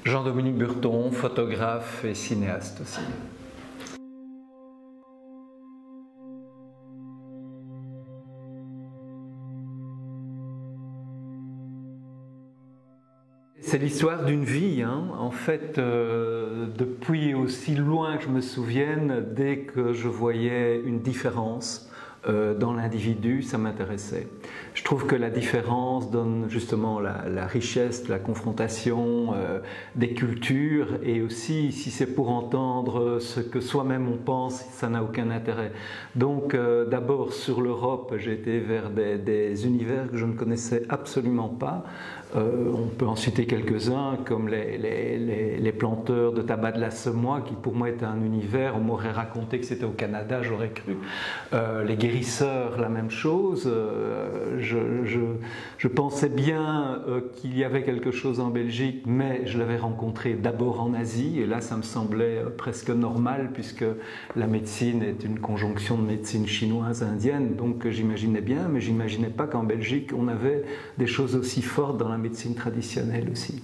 Jean-Dominique Burton, photographe et cinéaste aussi. C'est l'histoire d'une vie, hein. En fait, depuis aussi loin que je me souvienne, dès que je voyais une différence dans l'individu, ça m'intéressait. Je trouve que la différence donne justement la richesse de la confrontation des cultures, et aussi, si c'est pour entendre ce que soi-même on pense, ça n'a aucun intérêt. Donc d'abord sur l'Europe, j'ai été vers des univers que je ne connaissais absolument pas. On peut en citer quelques-uns, comme les planteurs de tabac de la Semois, qui pour moi est un univers. On m'aurait raconté que c'était au Canada, j'aurais cru. Les guérisseurs, la même chose. Je pensais bien qu'il y avait quelque chose en Belgique, mais je l'avais rencontré d'abord en Asie, et là ça me semblait presque normal, puisque la médecine est une conjonction de médecine chinoise, indienne, donc j'imaginais bien, mais j'imaginais pas qu'en Belgique on avait des choses aussi fortes dans la médecine traditionnelle aussi.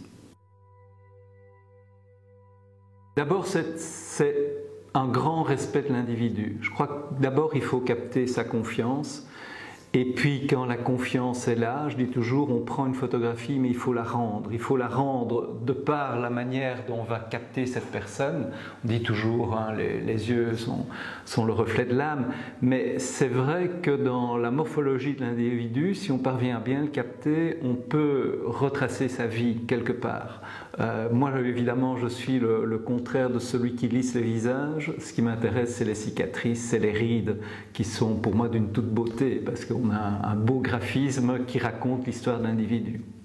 D'abord, c'est un grand respect de l'individu. Je crois que d'abord il faut capter sa confiance, et puis quand la confiance est là, je dis toujours, on prend une photographie mais il faut la rendre. Il faut la rendre de par la manière dont on va capter cette personne. On dit toujours, hein, les yeux sont le reflet de l'âme, mais c'est vrai que dans la morphologie de l'individu, si on parvient à bien le capter, on peut retracer sa vie quelque part. Moi évidemment je suis le contraire de celui qui lisse les visages. Ce qui m'intéresse, c'est les cicatrices, c'est les rides, qui sont pour moi d'une toute beauté, parce qu'on a un beau graphisme qui raconte l'histoire de l'individu.